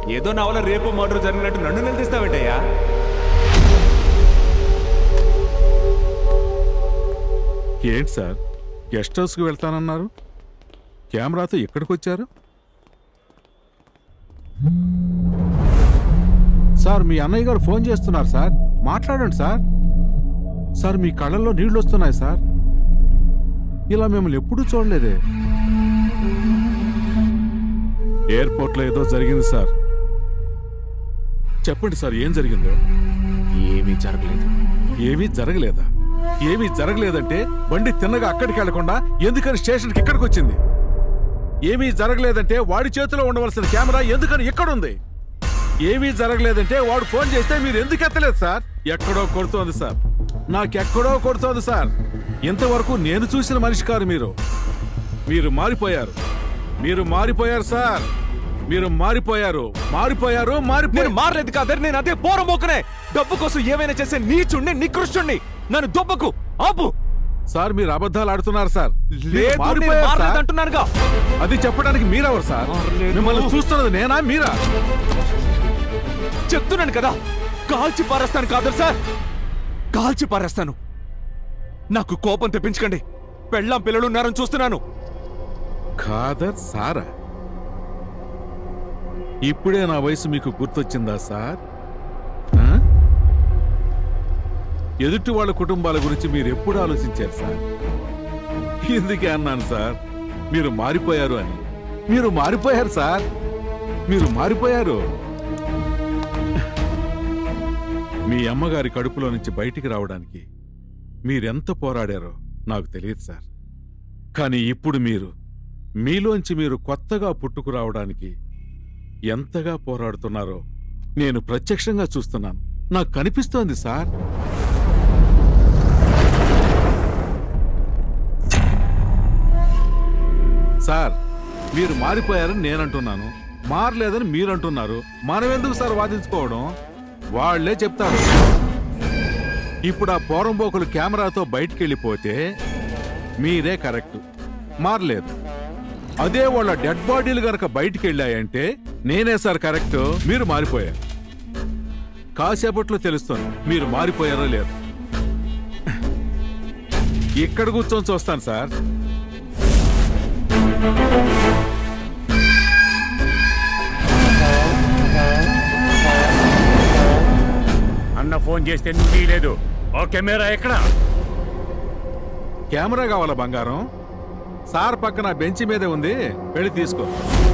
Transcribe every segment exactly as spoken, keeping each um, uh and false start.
ఏదో నా వల్ల రేపు మర్డర్ జరిగినట్టు నన్ను నిలదీస్తావేంటయ్యా? ఏంటి సార్, గెస్ట్ హౌస్కి వెళ్తానన్నారు, కెమెరాతో ఎక్కడికి వచ్చారు? సార్ మీ అన్నయ్య గారు ఫోన్ చేస్తున్నారు సార్, మాట్లాడండి సార్. సార్ మీ కళ్ళల్లో నీళ్లు వస్తున్నాయి సార్, ఇలా మిమ్మల్ని ఎప్పుడూ చూడలేదే. ఎయిర్పోర్ట్లో ఏదో జరిగింది సార్, చెప్పండి సార్ ఏం జరిగిందో. ఏమీ జరగలేదు. ఏమీ జరగలేదా? ఏమీ జరగలేదంటే బండి తిన్నగా అక్కడికి వెళ్లకుండా ఎందుకని స్టేషన్కి ఇక్కడికి వచ్చింది? ఏమీ జరగలేదంటే వాడి చేతిలో ఉండవలసిన కెమెరా ఎందుకని ఇక్కడుంది? ఏమీ జరగలేదంటే వాడు ఫోన్ చేస్తే మీరు ఎందుకు ఎత్తలేదు సార్? ఎక్కడో కొడుతోంది సార్, నాకెక్కడో కొడుతోంది సార్. ఇంతవరకు నేను చూసిన మనిషి కారు మీరు. మీరు మారిపోయారు, మీరు మారిపోయారు సార్, మీరు మారిపోయారు, మారిపోయారు, మారిపోయారు. నేను మారలేదు కాదని, నేను అదే పోరమోకనే. డబ్బు కోసం ఏమైనా చేసే నీచుణ్ణి, నికృష్టుణ్ణి. నన్ను దొబ్బకు, ఆపు. సార్ మీరు అబద్ధాలు ఆడుతున్నారు సార్. అంటున్నానుగా. అది చెప్పడానికి మీరెవరు సార్? మిమ్మల్ని చూస్తున్నది నేనా మీరా? చెప్తున్నాను కదా, కాల్చి పారేస్తాను కాదు సార్, కాల్చి పారేస్తాను. నాకు కోపం తెప్పించకండి. పెళ్ళాం పిల్లలు ఉన్నారని చూస్తున్నాను. ఖాదర్ సారా, ఇప్పుడే నా వయసు మీకు గుర్తొచ్చిందా సార్? ఎదుటి వాళ్ళ కుటుంబాల గురించి మీరు ఎప్పుడు ఆలోచించారు సార్? ఎందుకే అన్నాను సార్ మీరు మారిపోయారు అని. మీరు మారిపోయారు సార్, మీరు మారిపోయారు. మీ అమ్మగారి కడుపులో నుంచి బయటికి రావడానికి మీరెంత పోరాడారో నాకు తెలియదు సార్. కానీ ఇప్పుడు మీరు మీలోంచి మీరు కొత్తగా పుట్టుకురావడానికి ఎంతగా పోరాడుతున్నారో నేను ప్రత్యక్షంగా చూస్తున్నాను. నాకు కనిపిస్తోంది సార్. సార్ మీరు మారిపోయారని నేనంటున్నాను, మారలేదని మీరంటున్నారు. మనమెందుకు సార్ వాదించుకోవడం? వాళ్లే చెప్తారు. ఇప్పుడు ఆ పోరంబోకులు కెమెరాతో బయటికి వెళ్ళిపోతే మీరే కరెక్ట్, మారలేదు. అదే వాళ్ళ డెడ్ బాడీలు గనక బయటికి వెళ్ళాయంటే నేనే సార్ కరెక్ట్, మీరు మారిపోయారు. కాసేపట్లో తెలుస్తుంది మీరు మారిపోయారో లేదు. ఇక్కడ కూర్చొని చూస్తాను సార్. అన్న ఫోన్ చేస్తే నువ్వు లేదు. ఓ కెమెరా ఎక్కడ? కెమెరా కావాలా బంగారం? సార్ పక్కన బెంచ్ మీదే ఉంది, వెళ్ళి తీసుకో.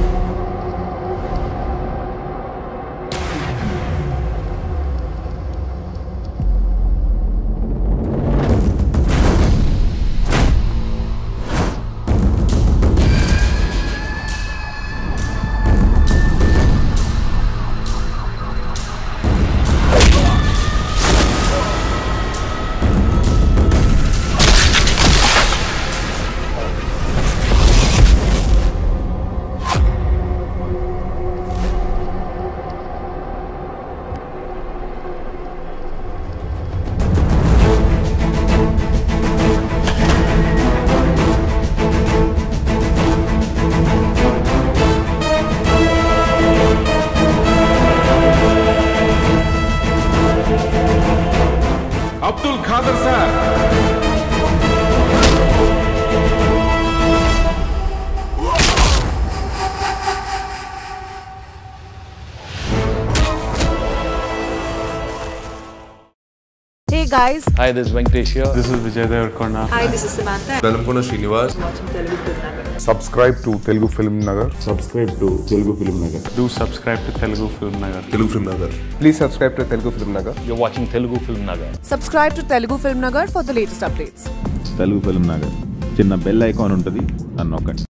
Hey guys. Hi, this is Venkatesh here. This is Vijay Devarkonda. Hi, this is Samantha. Dalamkona Srinivas. Watching Telugu FilmNagar. Subscribe to Telugu FilmNagar. Subscribe to Telugu FilmNagar. Do subscribe to Telugu FilmNagar. Telugu FilmNagar. Please subscribe to Telugu FilmNagar. You're watching Telugu FilmNagar. Subscribe to Telugu FilmNagar for the latest updates. Telugu FilmNagar. చిన్న bell icon ఉంటుంది, అన్నొక్కండి.